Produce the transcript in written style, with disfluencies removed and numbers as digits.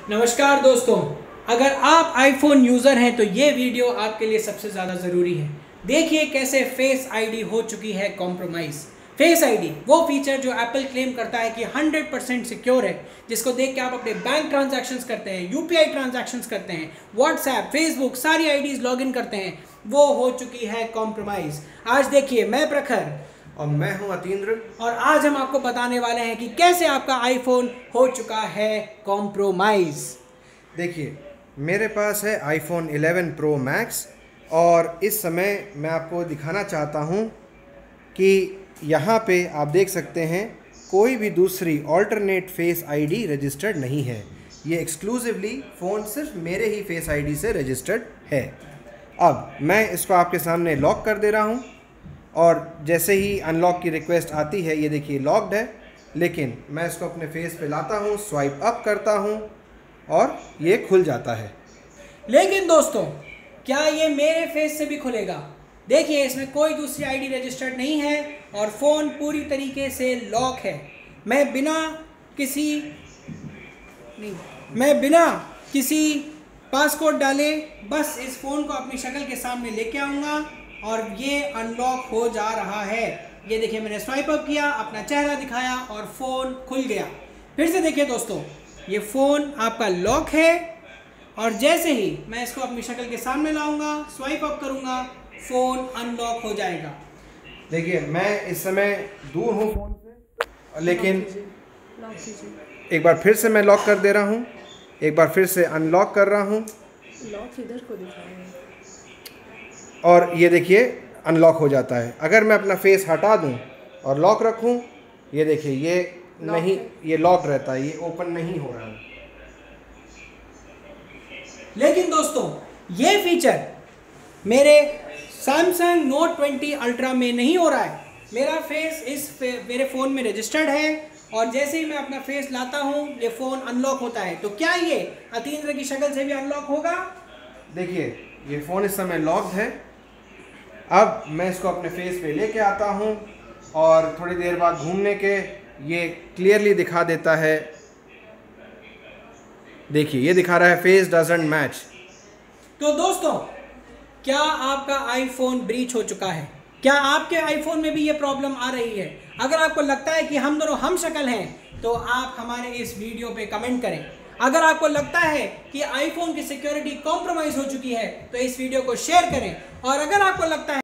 नमस्कार दोस्तों, अगर आप आईफोन यूज़र हैं तो ये वीडियो आपके लिए सबसे ज़्यादा ज़रूरी है। देखिए कैसे फेस आईडी हो चुकी है कॉम्प्रोमाइज़। फेस आईडी वो फीचर जो एप्पल क्लेम करता है कि 100% सिक्योर है, जिसको देख के आप अपने बैंक ट्रांजैक्शंस करते हैं, यूपीआई ट्रांजैक्शंस करते हैं, व्हाट्सएप, फेसबुक, सारी आईडीज़ लॉगिन करते हैं, वो हो चुकी है कॉम्प्रोमाइज़। आज देखिए, मैं प्रखर और मैं हूं अतीन्द्र, और आज हम आपको बताने वाले हैं कि कैसे आपका आईफोन हो चुका है कॉम्प्रोमाइज़। देखिए मेरे पास है आईफोन 11 प्रो मैक्स और इस समय मैं आपको दिखाना चाहता हूं कि यहाँ पे आप देख सकते हैं कोई भी दूसरी ऑल्टरनेट फेस आईडी रजिस्टर्ड नहीं है। ये एक्सक्लूसिवली फ़ोन सिर्फ मेरे ही फेस आईडी से रजिस्टर्ड है। अब मैं इसको आपके सामने लॉक कर दे रहा हूँ और जैसे ही अनलॉक की रिक्वेस्ट आती है, ये देखिए लॉक्ड है, लेकिन मैं इसको अपने फेस पे लाता हूँ, स्वाइप अप करता हूँ और ये खुल जाता है। लेकिन दोस्तों, क्या ये मेरे फेस से भी खुलेगा? देखिए, इसमें कोई दूसरी आईडी रजिस्टर्ड नहीं है और फ़ोन पूरी तरीके से लॉक है। मैं बिना किसी पासकोड डाले बस इस फ़ोन को अपनी शक्ल के सामने लेके आऊँगा और ये अनलॉक हो जा रहा है। ये देखिए, मैंने स्वाइप अप किया, अपना चेहरा दिखाया और फ़ोन खुल गया। फिर से देखिए दोस्तों, ये फ़ोन आपका लॉक है और जैसे ही मैं इसको अपनी शक्ल के सामने लाऊंगा, स्वाइप अप करूंगा, फ़ोन अनलॉक हो जाएगा। देखिए मैं इस समय दूर हूँ फ़ोन से, लेकिन एक बार फिर से मैं लॉक कर दे रहा हूँ, एक बार फिर से अनलॉक कर रहा हूँ, लॉक इधर को दिखाएंगे और ये देखिए अनलॉक हो जाता है। अगर मैं अपना फेस हटा दूं और लॉक रखूं, ये देखिए ये नहीं, ये लॉक रहता है, ये ओपन नहीं हो रहा है। लेकिन दोस्तों, ये फीचर मेरे सैमसंग नोट 20 अल्ट्रा में नहीं हो रहा है। मेरा फेस मेरे फ़ोन में रजिस्टर्ड है और जैसे ही मैं अपना फेस लाता हूँ, ये फ़ोन अनलॉक होता है। तो क्या ये अतीन्द्र की शक्ल से भी अनलॉक होगा? देखिए ये फ़ोन इस समय लॉक्ड है। अब मैं इसको अपने फेस पे लेके आता हूँ और थोड़ी देर बाद घूमने के ये क्लियरली दिखा देता है। देखिए ये दिखा रहा है फेस डजंट मैच। तो दोस्तों, क्या आपका आईफोन ब्रीच हो चुका है? क्या आपके आईफोन में भी ये प्रॉब्लम आ रही है? अगर आपको लगता है कि हम दोनों हम शक्ल हैं तो आप हमारे इस वीडियो पे कमेंट करें। अगर आपको लगता है कि आईफोन की सिक्योरिटी कॉम्प्रोमाइज़ हो चुकी है तो इस वीडियो को शेयर करें। और अगर आपको लगता है